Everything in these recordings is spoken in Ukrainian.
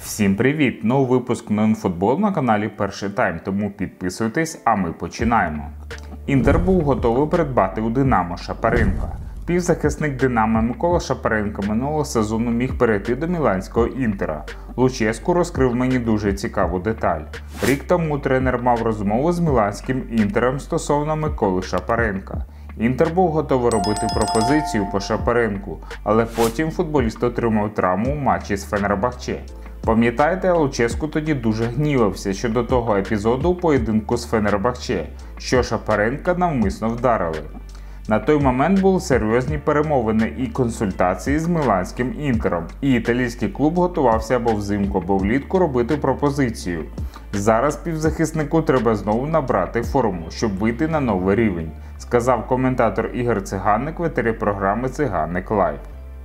Всім привіт! Новий випуск Нонфутбол на каналі Перший Тайм, тому підписуйтесь, а ми починаємо. Інтер був готовий придбати у Динамо Шапаренка. Півзахисник Динамо Микола Шапаренко минулого сезону міг перейти до міланського Інтера. Луческу розкрив мені дуже цікаву деталь. Рік тому тренер мав розмову з міланським Інтером стосовно Миколи Шапаренка. Інтер був готовий робити пропозицію по Шапаренку, але потім футболіст отримав травму у матчі з Фенербахче. Пам'ятаєте, Луческу тоді дуже гнівався щодо того епізоду у поєдинку з Фенербахче, що Шапаренка навмисно вдарили. На той момент були серйозні перемовини і консультації з міланським Інтером, і італійський клуб готувався або взимку, або влітку робити пропозицію. Зараз півзахиснику треба знову набрати форму, щоб вийти на новий рівень, сказав коментатор Ігор Циганик в етері програми «Циганик Лайв».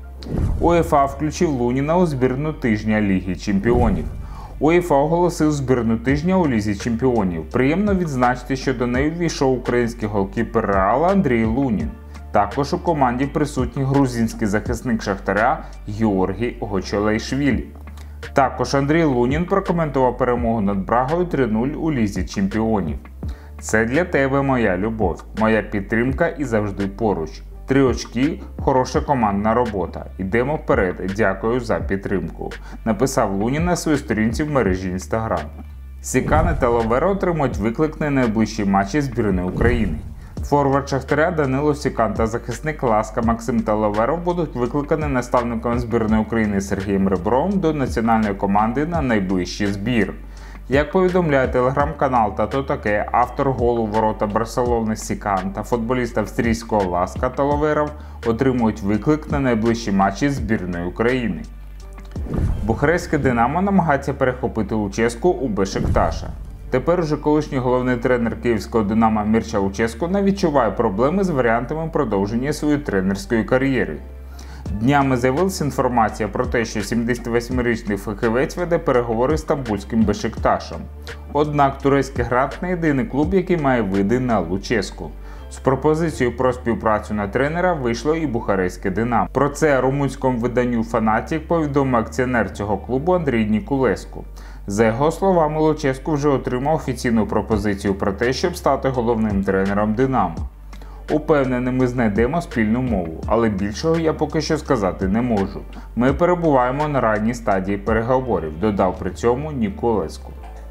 УЄФА включив Луніна у збірну тижня Ліги Чемпіонів. УЄФА оголосив збірну тижня у Лізі Чемпіонів. Приємно відзначити, що до неї ввійшов український голкіпер Реала Андрій Лунін. Також у команді присутній грузинський захисник Шахтаря Георгій Гочолейшвілі. Також Андрій Лунін прокоментував перемогу над Брагою 3-0 у Лізі Чемпіонів. «Це для тебе моя любов, моя підтримка і завжди поруч. 3 очки – хороша командна робота. Йдемо вперед, дякую за підтримку», написав Лунін на своїй сторінці в мережі Instagram. Сікане та Ловера отримують виклик на найближчі матчі збірної України. Форвард Шахтаря Данило Сікан та захисник Ласка Максим Талаверов будуть викликані наставником збірної України Сергієм Ребровим до національної команди на найближчий збір. Як повідомляє телеграм-канал «Та то таке», автор голу ворота Барселони Сікан та футболіст австрійського Ласка Талаверов отримують виклик на найближчі матчі збірної України. Бухарестське Динамо намагається перехопити Луческу у Бешикташа. Тепер уже колишній головний тренер київського Динамо Мірча Луческу не відчуває проблеми з варіантами продовження своєї тренерської кар'єри. Днями з'явилася інформація про те, що 78-річний фахівець веде переговори з стамбульським Бешикташем. Однак турецький грант не єдиний клуб, який має види на Луческу. З пропозицією про співпрацю на тренера вийшло і Бухарестське Динамо. Про це румунському виданню «Фанатік» повідомив акціонер цього клубу Андрій Нікулеску. За його словами, Луческу вже отримав офіційну пропозицію про те, щоб стати головним тренером Динамо. «Упевнений, ми знайдемо спільну мову, але більшого я поки що сказати не можу. Ми перебуваємо на ранній стадії переговорів», додав при цьому Ніколеску.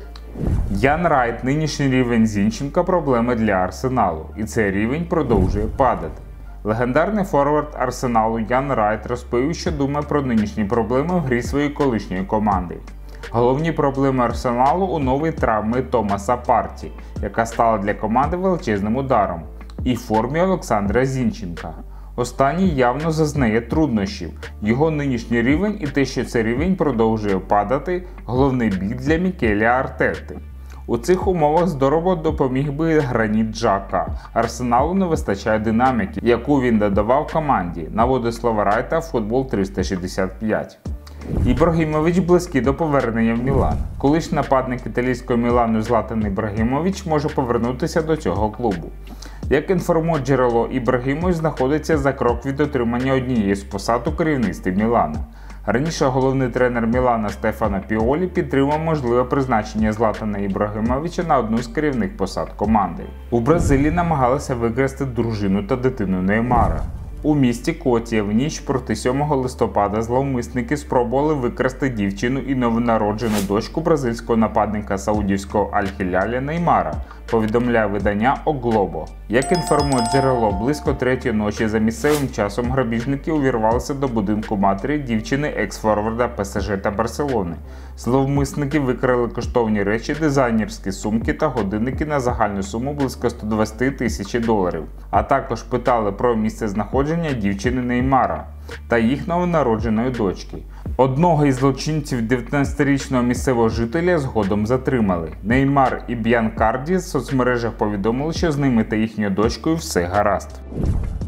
Ян Райт, нинішній рівень Зінченка – проблеми для Арсеналу, і цей рівень продовжує падати. Легендарний форвард Арсеналу Ян Райт розповів, що думає про нинішні проблеми в грі своєї колишньої команди. Головні проблеми Арсеналу у новій травмі Томаса Парті, яка стала для команди величезним ударом, і формі Олександра Зінченка. Останній явно зазнає труднощів. Його нинішній рівень і те, що цей рівень продовжує падати – головний біль для Мікеля Артети. У цих умовах здорово допоміг би Граніт Джака. Арсеналу не вистачає динаміки, яку він додавав команді, наводить слова Райта в Футбол 365. Ібрагімович близький до повернення в Мілан. Колишній нападник італійського Мілану Златан Ібрагімович може повернутися до цього клубу. Як інформує джерело, Ібрагімович знаходиться за крок від отримання однієї з посад у керівництві Мілана. Раніше головний тренер Мілана Стефано Піолі підтримав можливе призначення Златана Ібрагімовича на одну з керівних посад команди. У Бразилії намагалися викрасти дружину та дитину Неймара. У місті Котія в ніч проти 7 листопада зловмисники спробували викрасти дівчину і новонароджену дочку бразильського нападника саудівського Аль-Хіляля Неймара, повідомляє видання О Глобо. Як інформує джерело, близько 3-ї ночі за місцевим часом грабіжники увірвалися до будинку матері дівчини екс-форварда ПСЖ та Барселони. Зловмисники викрали коштовні речі, дизайнерські сумки та годинники на загальну суму близько $120 тисяч, а також питали про місце знаходження дівчини Неймара та їх новонародженої дочки. Одного із злочинців, 19-річного місцевого жителя, згодом затримали. Неймар і Б'янкарді з соцмережах повідомили, що з ними та їхньою дочкою все гаразд.